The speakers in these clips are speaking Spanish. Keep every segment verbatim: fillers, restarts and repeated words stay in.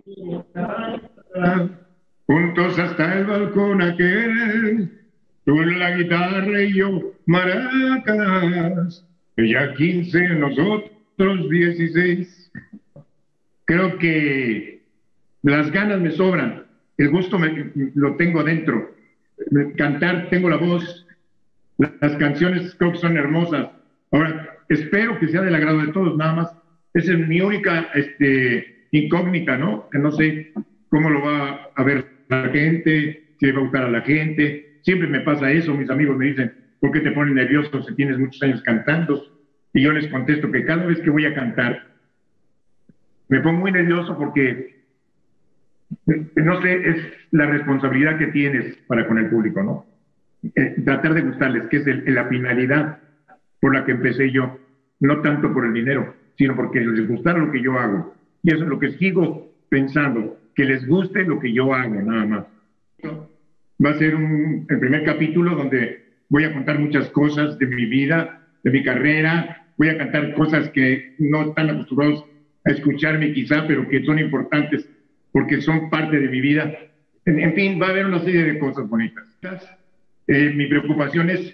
Juntos hasta el balcón aquel, tú en la guitarra y yo maracas, ella quince, nosotros dieciséis. Creo que las ganas me sobran, el gusto me, lo tengo adentro, cantar, tengo la voz, las canciones creo que son hermosas. Ahora, espero que sea del agrado de todos, nada más. Esa es mi única este, incógnita, ¿no? Que no sé cómo lo va a ver la gente, si le va a gustar a la gente. Siempre me pasa eso, mis amigos me dicen, ¿por qué te pones nervioso si tienes muchos años cantando? Y yo les contesto que cada vez que voy a cantar, me pongo muy nervioso porque, no sé, es la responsabilidad que tienes para con el público, ¿no? Eh, tratar de gustarles, que es el, la finalidad por la que empecé yo, no tanto por el dinero, sino porque les gustara lo que yo hago. Y eso es lo que sigo pensando, que les guste lo que yo hago, nada más. Va a ser un, el primer capítulo donde voy a contar muchas cosas de mi vida, de mi carrera, voy a cantar cosas que no están acostumbrados a escucharme quizá, pero que son importantes porque son parte de mi vida. En, en fin, va a haber una serie de cosas bonitas. Eh, mi preocupación es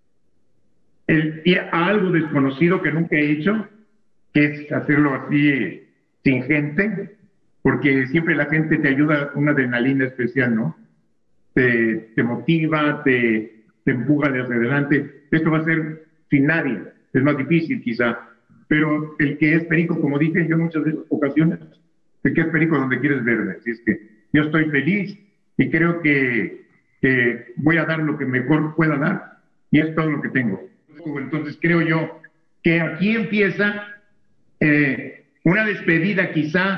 el ir a algo desconocido que nunca he hecho, que es hacerlo así eh, sin gente, porque siempre la gente te ayuda una adrenalina especial, ¿no? Te, te motiva, te, te empuja de hacia adelante. Esto va a ser sin nadie, es más difícil quizá, pero el que es perico, como dije yo en muchas ocasiones, el que es perico donde quieres verme, así es que yo estoy feliz y creo que, que voy a dar lo que mejor pueda dar y es todo lo que tengo. Entonces creo yo que aquí empieza eh, una despedida quizá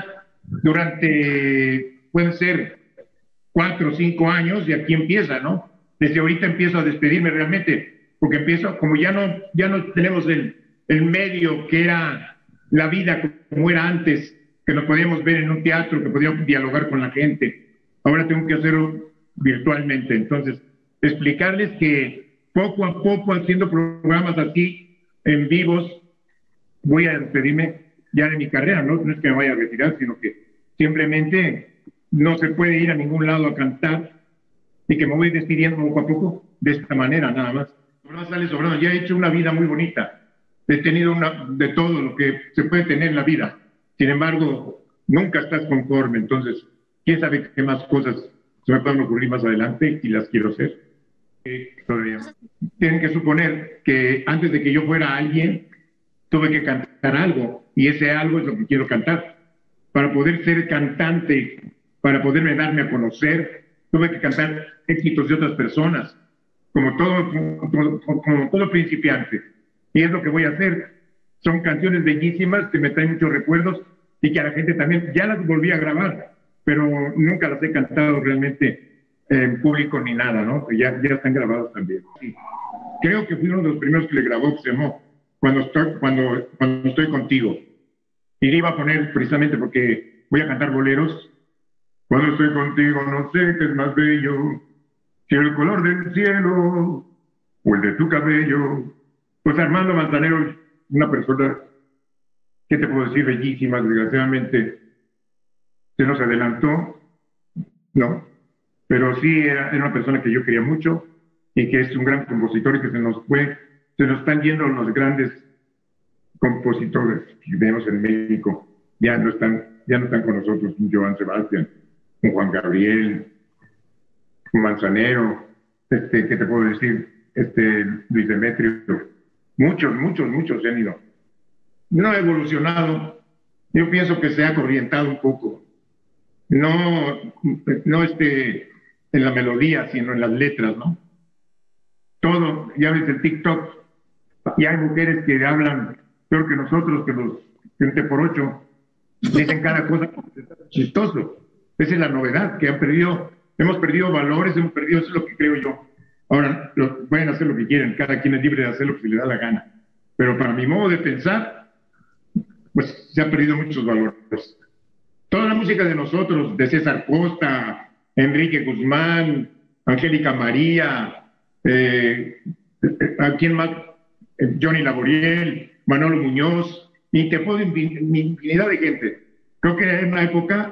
durante, pueden ser cuatro o cinco años y aquí empieza, ¿no? Desde ahorita empiezo a despedirme realmente, porque empiezo, como ya no, ya no tenemos el, el medio que era la vida como era antes, que nos podíamos ver en un teatro, que podíamos dialogar con la gente, ahora tengo que hacerlo virtualmente. Entonces, explicarles que poco a poco, haciendo programas así, en vivos, voy a despedirme ya de mi carrera, ¿no? No es que me vaya a retirar, sino que simplemente no se puede ir a ningún lado a cantar y que me voy despidiendo poco a poco de esta manera, nada más. Sobrado sale sobrado. Ya he hecho una vida muy bonita. He tenido una, de todo lo que se puede tener en la vida. Sin embargo, nunca estás conforme. Entonces, quién sabe qué más cosas se me pueden ocurrir más adelante y las quiero hacer. Eh, todavía. Tienen que suponer que antes de que yo fuera alguien, tuve que cantar algo y ese algo es lo que quiero cantar. Para poder ser cantante, para poderme darme a conocer, tuve que cantar éxitos de otras personas, como todo, como, como todo principiante. Y es lo que voy a hacer. Son canciones bellísimas que me traen muchos recuerdos y que a la gente también, ya las volví a grabar, pero nunca las he cantado realmente en público ni nada, ¿no? Ya, ya están grabadas también. Sí. Creo que fui uno de los primeros que le grabó, que se llamó Cuando estoy, cuando, cuando estoy contigo. Y le iba a poner precisamente porque voy a cantar boleros. Cuando estoy contigo no sé qué es más bello, si el color del cielo o el de tu cabello. Pues Armando Manzanero, una persona, ¿qué te puedo decir? Bellísima, desgraciadamente se nos adelantó, ¿no? Pero sí era, era una persona que yo quería mucho y que es un gran compositor y que se nos fue, se nos están yendo los grandes compositores que tenemos en México, ya no están, ya no están con nosotros, un Joan Sebastián, un Juan Gabriel, un Manzanero, este, ¿qué te puedo decir? Este, Luis Demetrio, muchos, muchos, muchos se han ido. No ha evolucionado, yo pienso que se ha corrientado un poco, no, no este, en la melodía, sino en las letras, ¿no? Todo, ya ves el TikTok, y hay mujeres que hablan peor que nosotros, que los gente por ocho, dicen cada cosa chistoso. Esa es la novedad, que han perdido, hemos perdido valores, hemos perdido, eso es lo que creo yo. Ahora, lo, pueden hacer lo que quieren, cada quien es libre de hacer lo que se le da la gana. Pero para mi modo de pensar, pues se han perdido muchos valores. Toda la música de nosotros, de César Costa, Enrique Guzmán, Angélica María, eh, ¿a quién más? Johnny Laboriel, Manolo Muñoz, y te puedo infinidad de gente. Creo que era una época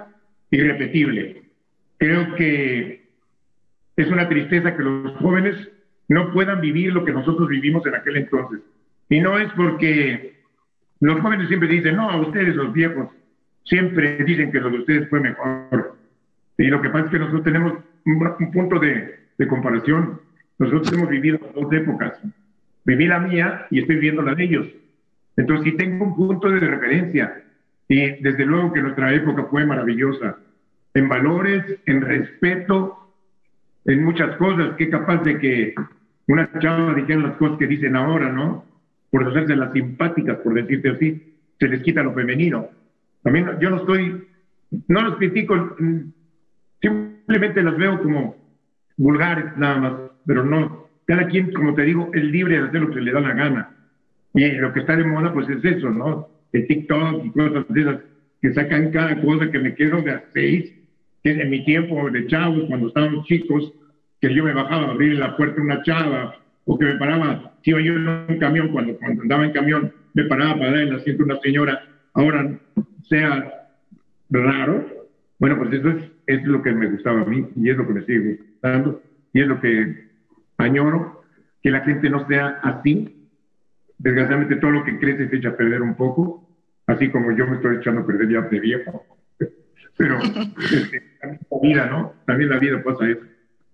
irrepetible. Creo que es una tristeza que los jóvenes no puedan vivir lo que nosotros vivimos en aquel entonces. Y no es porque los jóvenes siempre dicen, no, a ustedes los viejos siempre dicen que lo de ustedes fue mejor. Y lo que pasa es que nosotros tenemos un, un punto de, de comparación. Nosotros hemos vivido dos épocas. Viví la mía y estoy viviendo la de ellos. Entonces sí tengo un punto de referencia. Y desde luego que nuestra época fue maravillosa. En valores, en respeto, en muchas cosas. Qué capaz de que una chava dijera las cosas que dicen ahora, ¿no? Por hacerse las simpáticas, por decirte así, se les quita lo femenino. También yo no estoy, no los critico, simplemente las veo como vulgares nada más, pero no. Cada quien, como te digo, es libre de hacer lo que le da la gana. Y lo que está de moda, pues es eso, ¿no? El TikTok y cosas de esas que sacan cada cosa que me quedo de a seis, que en mi tiempo de chavos, cuando estábamos chicos, que yo me bajaba a abrir la puerta a una chava, o que me paraba, si iba yo en un camión, cuando, cuando andaba en camión, me paraba para dar en el asiento a una señora, ahora sea raro, bueno, pues eso es, es lo que me gustaba a mí, y es lo que me sigue gustando, y es lo que añoro, que la gente no sea así. Desgraciadamente todo lo que crece se echa a perder un poco, así como yo me estoy echando a perder ya de viejo. Pero este, también la vida, ¿no? También la vida pasa eso.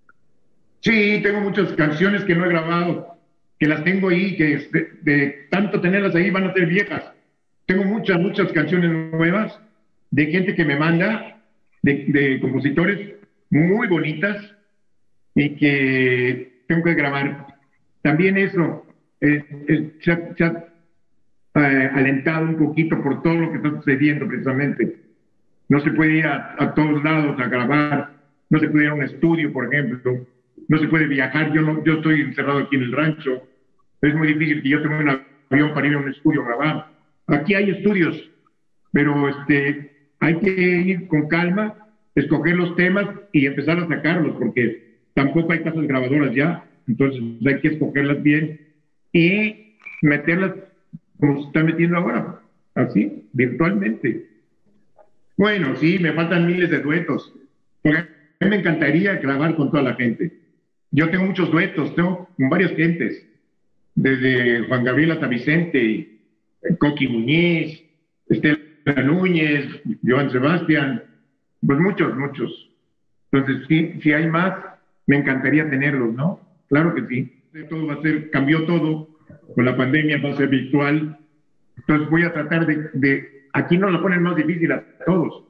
Sí, tengo muchas canciones que no he grabado, que las tengo ahí, que de, de tanto tenerlas ahí van a ser viejas. Tengo muchas, muchas canciones nuevas de gente que me manda, de, de compositores muy bonitas y que tengo que grabar. También eso eh, eh, se ha, se ha eh, alentado un poquito por todo lo que está sucediendo precisamente. No se puede ir a, a todos lados a grabar, no se puede ir a un estudio, por ejemplo, no se puede viajar. Yo, no, yo estoy encerrado aquí en el rancho, es muy difícil que yo tome un avión para ir a un estudio a grabar. Aquí hay estudios, pero este, hay que ir con calma, escoger los temas y empezar a sacarlos, porque tampoco hay casas grabadoras ya, entonces hay que escogerlas bien y meterlas como se está metiendo ahora, así, virtualmente. Bueno, sí, me faltan miles de duetos, porque a mí me encantaría grabar con toda la gente. Yo tengo muchos duetos, tengo con varias gentes, desde Juan Gabriel hasta Vicente, Coqui Muñiz, Estela Núñez, Joan Sebastián, pues muchos, muchos. Entonces, sí, si hay más, me encantaría tenerlos, ¿no? Claro que sí. Todo va a ser, cambió todo, con la pandemia va a ser virtual. Entonces voy a tratar de, de aquí nos la ponen más difícil a todos,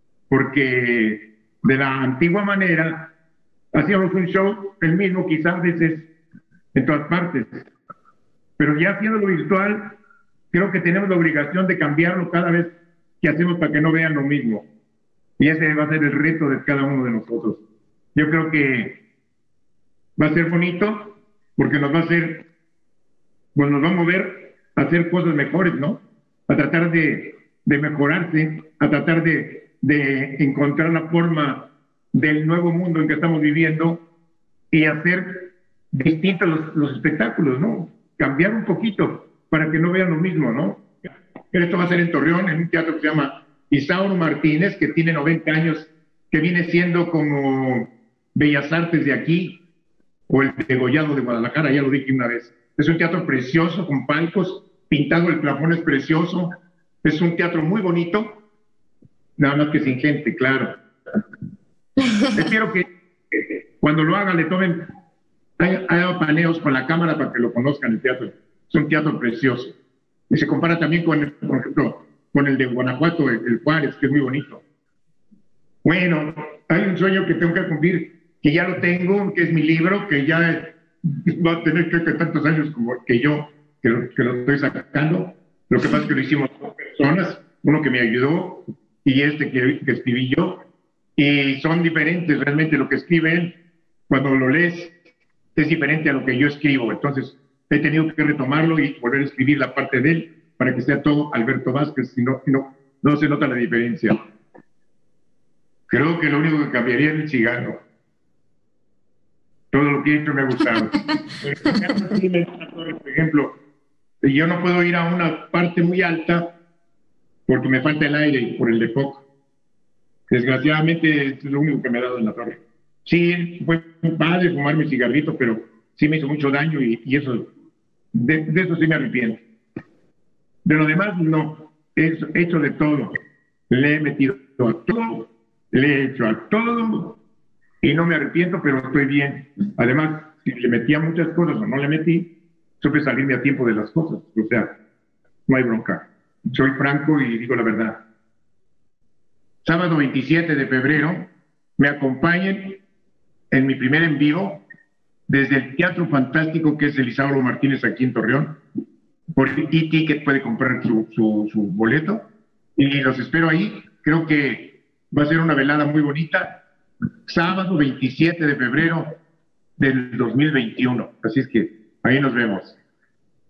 porque de la antigua manera hacíamos un show, el mismo quizás a veces en todas partes, pero ya haciéndolo virtual, creo que tenemos la obligación de cambiarlo cada vez que hacemos para que no vean lo mismo. Y ese va a ser el reto de cada uno de nosotros. Yo creo que va a ser bonito porque nos va a hacer, pues nos va a mover a hacer cosas mejores, ¿no? A tratar de, de mejorarse, a tratar de, de encontrar la forma del nuevo mundo en que estamos viviendo y hacer distintos los, los espectáculos, ¿no? Cambiar un poquito para que no vean lo mismo, ¿no? Esto va a ser en Torreón, en un teatro que se llama Isauro Martínez, que tiene noventa años, que viene siendo como Bellas Artes de aquí, o el Degollado de Guadalajara, ya lo dije una vez. Es un teatro precioso, con palcos, pintado, el plafón es precioso, es un teatro muy bonito, nada más que sin gente, claro. Espero que eh, cuando lo hagan le tomen, haya paneos con la cámara para que lo conozcan el teatro. Es un teatro precioso. Y se compara también con, por ejemplo, con el de Guanajuato, el, el Juárez, que es muy bonito. Bueno, hay un sueño que tengo que cumplir, que ya lo tengo, que es mi libro, que ya va a tener creo que tantos años como que yo, que lo, que lo estoy sacando. Lo que pasa es que lo hicimos dos personas, uno que me ayudó y este que, que escribí yo, y son diferentes realmente. Lo que escribe él, cuando lo lees, es diferente a lo que yo escribo. Entonces, he tenido que retomarlo y volver a escribir la parte de él para que sea todo Alberto Vázquez, si no, no, no se nota la diferencia. Creo que lo único que cambiaría es el cigarro. Todo lo que he hecho me ha gustado. Por ejemplo, yo no puedo ir a una parte muy alta porque me falta el aire por el de foco. Desgraciadamente es lo único que me ha dado en la torre. Sí, fue padre fumarme cigarrito, pero sí me hizo mucho daño y, y eso, de, de eso sí me arrepiento. De lo demás, no. He hecho de todo. Le he metido a todo, le he hecho a todo y no me arrepiento, pero estoy bien. Además, si le metí a muchas cosas o no le metí, supe salirme a tiempo de las cosas. O sea, no hay bronca. Soy franco y digo la verdad. Sábado veintisiete de febrero, me acompañen en mi primer en vivo desde el Teatro Fantástico, que es el Isauro Martínez aquí en Torreón. Por e-ticket puede comprar su, su, su boleto y los espero ahí. Creo que va a ser una velada muy bonita. Sábado veintisiete de febrero del dos mil veintiuno. Así es que ahí nos vemos.